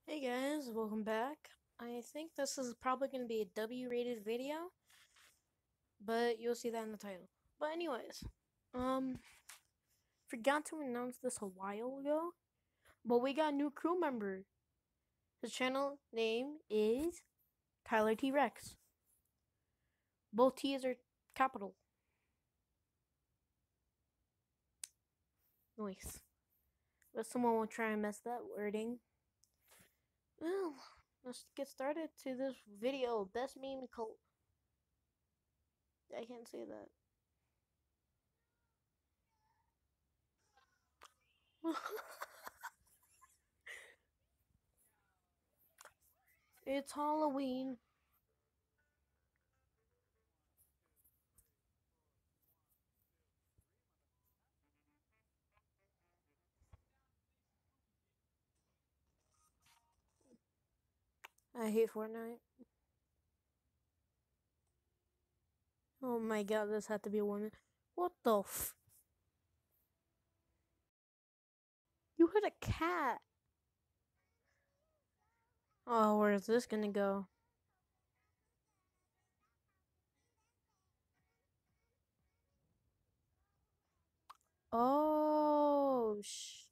Hey guys, welcome back. I think this is probably going to be a W-rated video, but you'll see that in the title. But anyways, um, forgot to announce this a while ago, but we got a new crew member. His channel name is TylerTrex. Both T's are capital. Nice. But someone will try and mess that wording. Well, let's get started to this video. Best meme cult. I can't say that. It's Halloween. I hate Fortnite. Oh my god, this had to be a woman. What the f? You hit a cat. Oh, where is this gonna go? Oh,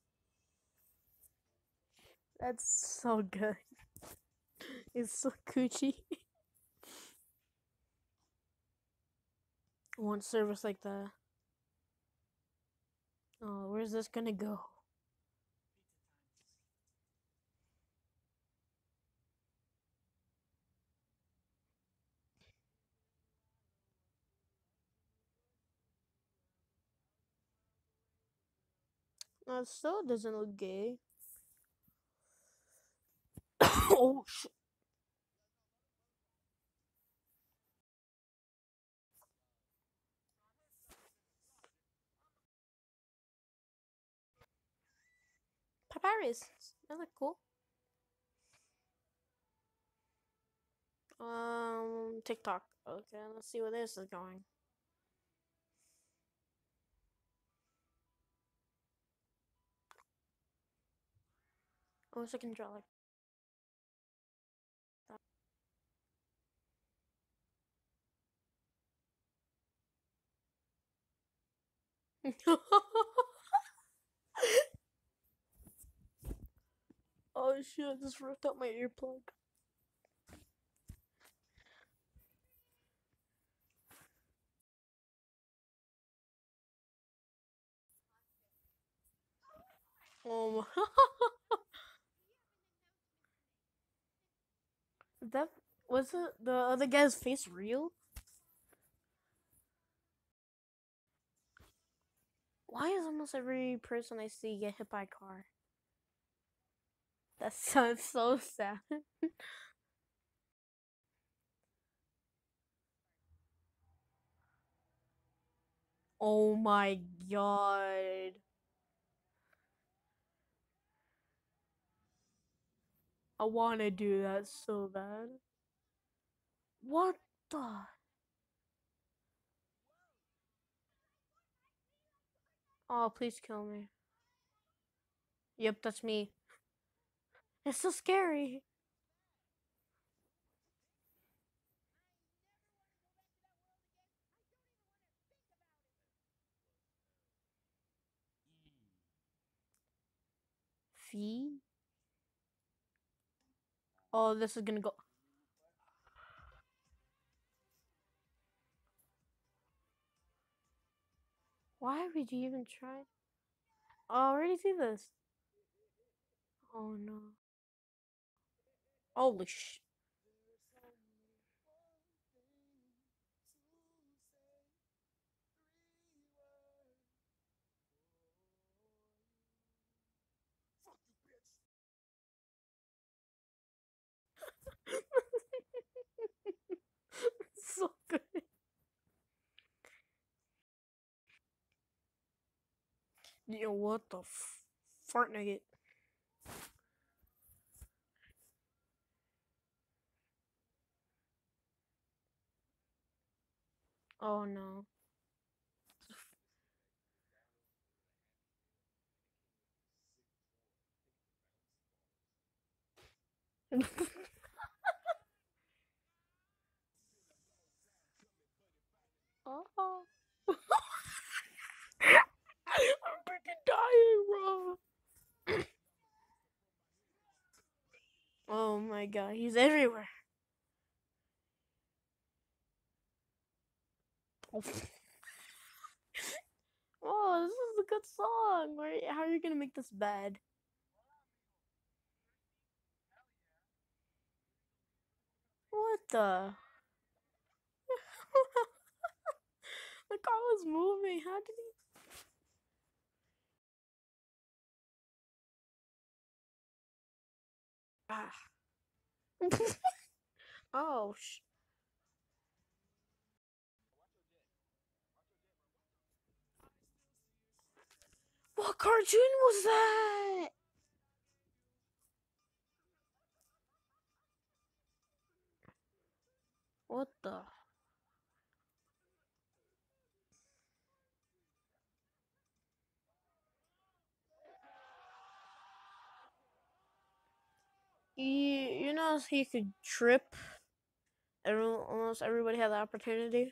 that's so good. It's so coochie. I want service like that. Oh, where's this gonna go? It still doesn't look gay. Oh, shit. Papyrus. That look cool. TikTok. Okay, let's see where this is going. I wish I can draw like that. Oh shit, I just ripped out my earplug. Um, that was it. The other guy's face real? Why is almost every person I see get hit by a car? That sounds so sad. Oh my god. I want to do that so bad. What the? Oh, please kill me. Yep, that's me. It's so scary. Fee? Oh, this is gonna go. Why would you even try? Oh, I already see this. Oh no. Holy sh. So good. Yo, what the fart nugget? Oh no. Oh. I'm freaking dying, bro. Oh my god, he's everywhere. Oh, this is a good song. How are you gonna make this bad? What the? The car was moving. How did he? Ah. Oh, what cartoon was that? What the? You know he could trip. Almost everybody had the opportunity.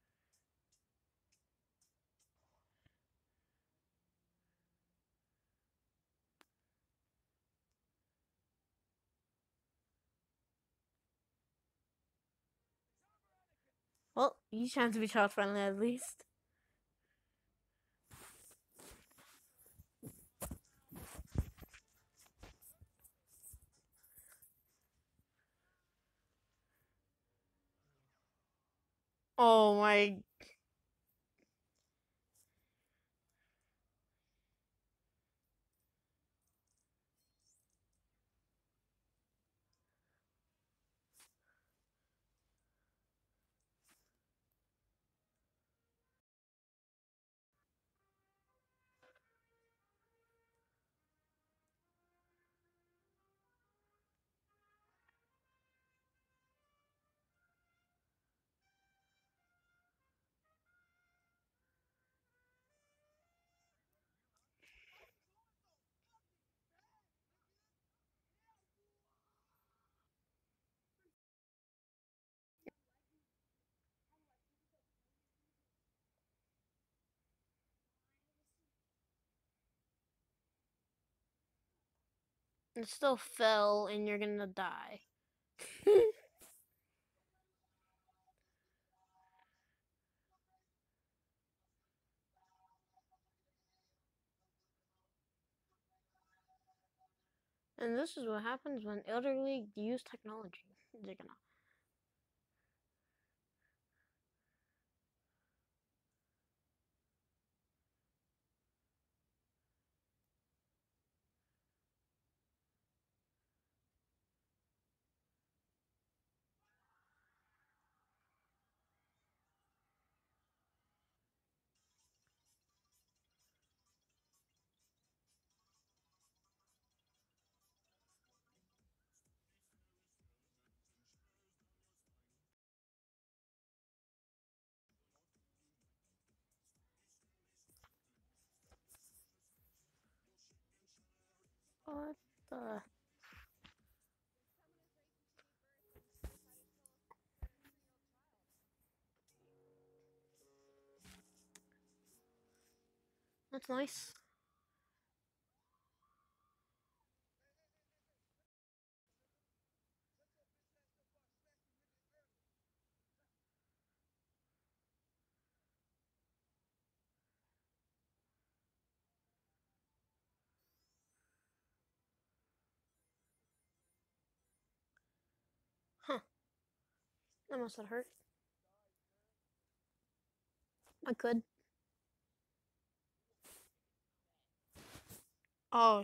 Well, he's trying to be child friendly at least. Oh my. It still fell and you're gonna die. And this is what happens when elderly use technology. They're gonna. What the? That's nice. Huh. That must have hurt. I could. Oh,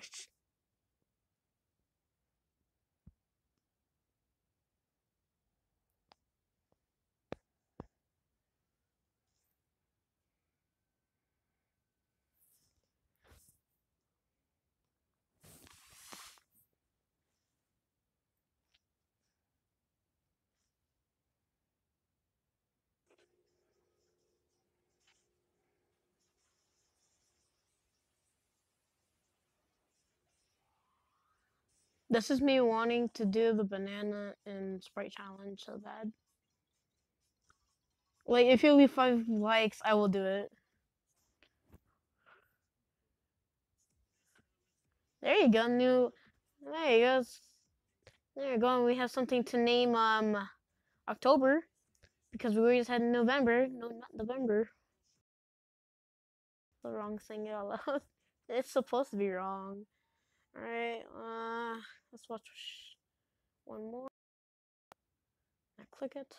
This is me wanting to do the banana and Sprite challenge so bad. Like, if you leave 5 likes, I will do it. There you go, there you go. There you go, and we have something to name, October, because we just had November. No, not November. The wrong thing out loud. It's supposed to be wrong. Alright, let's watch one more. I click it.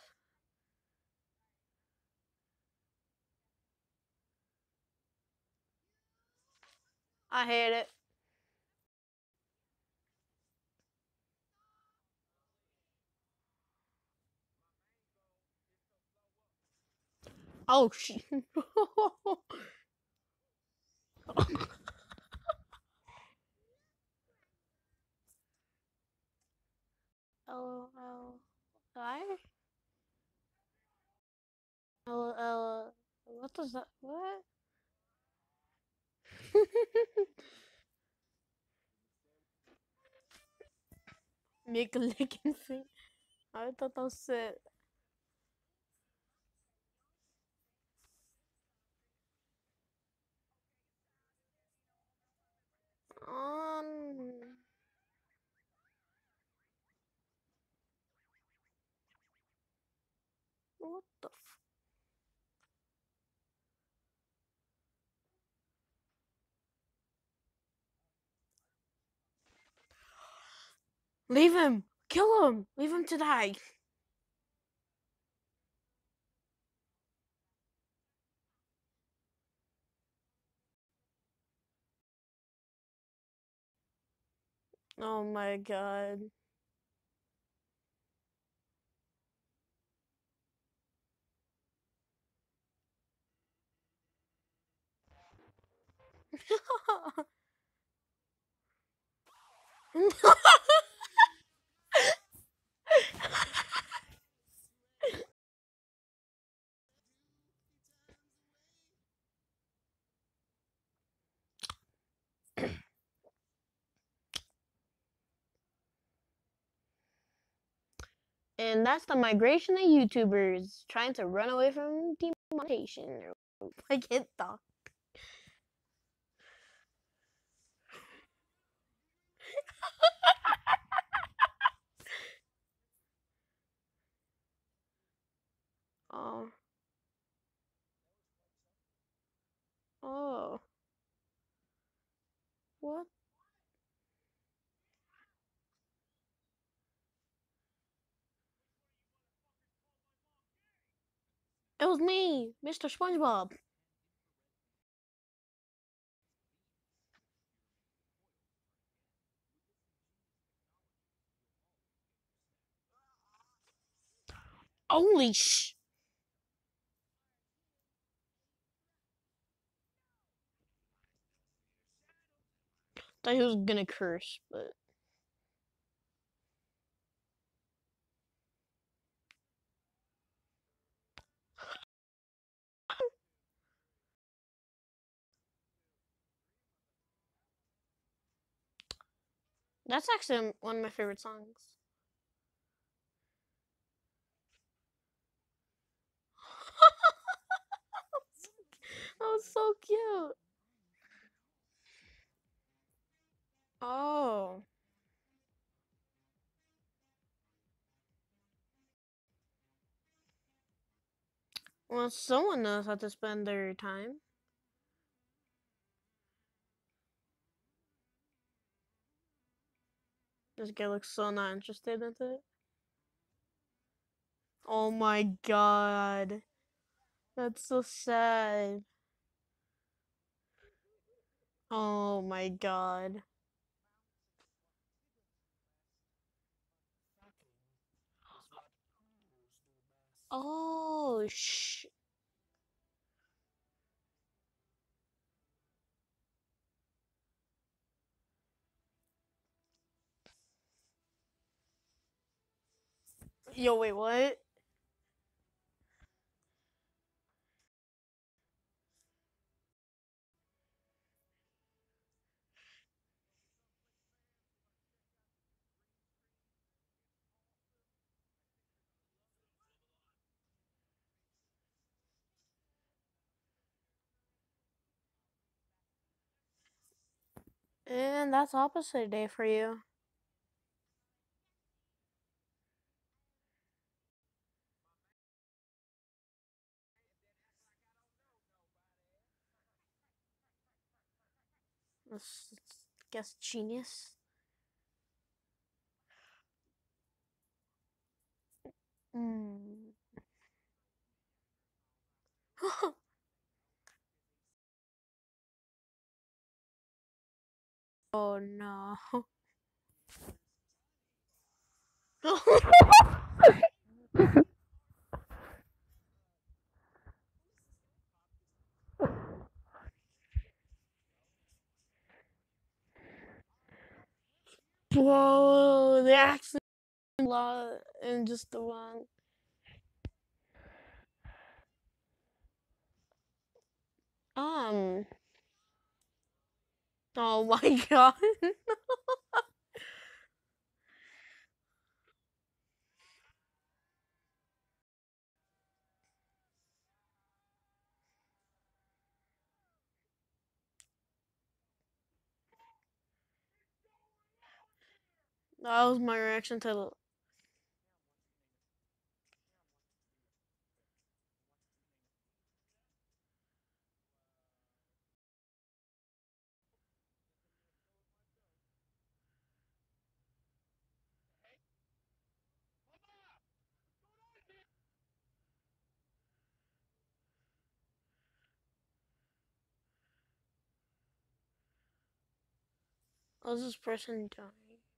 I hate it. Oh, shit. LOL. I? LOL. What does that? What? Make a licking thing. I thought that was it. Um. What the f? Leave him! Kill him! Leave him to die! Oh my god. And that's the migration of YouTubers trying to run away from demonetization. I can't talk. Oh. Oh. What? It was me, Mr. SpongeBob. Holy sh! Thought he was gonna curse, but that's actually one of my favorite songs. That was so cute. Oh. Well, someone knows how to spend their time. This guy looks so not interested in it. Oh my god. That's so sad. Oh my god. Oh, Yo, wait, what? And that's opposite day for you. That's guess genius. Hmm. Oh no. Whoa, they actually a lot in just the one. Um. Oh my god. That was my reaction to the. Was this person dying?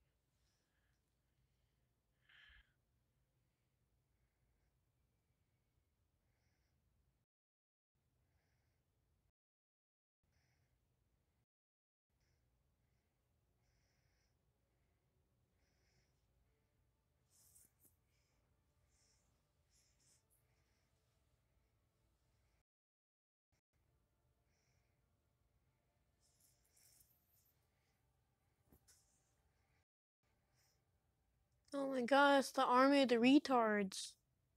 Oh my god, it's the army of the retards.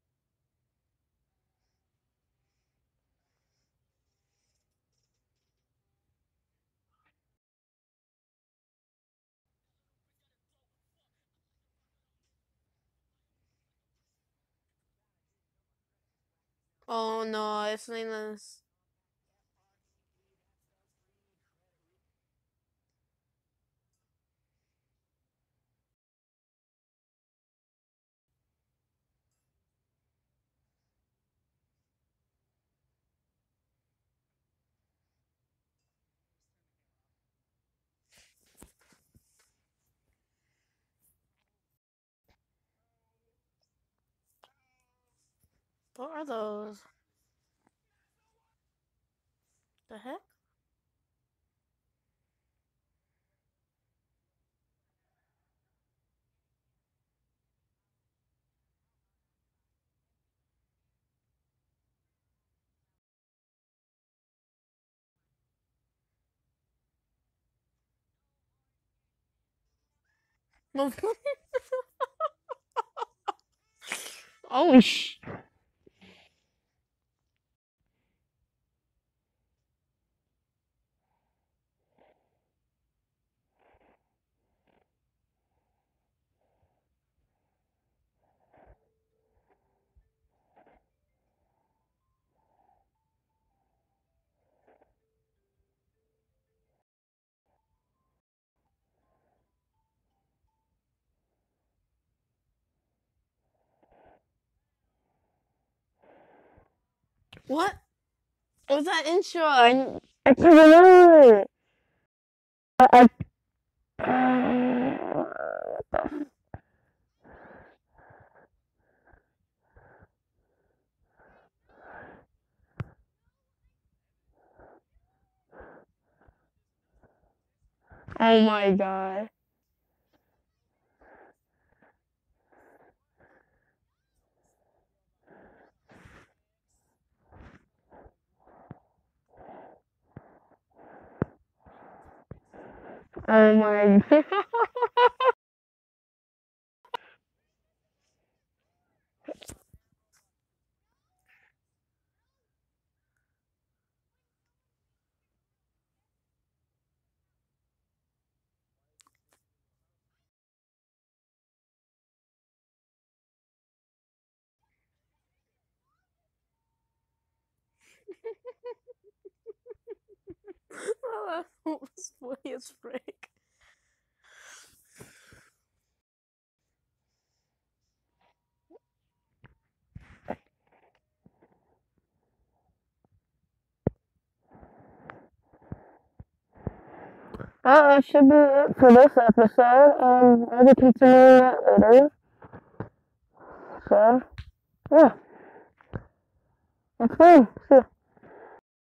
Oh no, it's Lena's. What are those? The heck? Oh sh. What was that intro? I can't remember. I, oh my god. Oh my god. was funny as frick. That should be it for this episode. I'll be continuing that later. So, yeah. That's fine. See ya.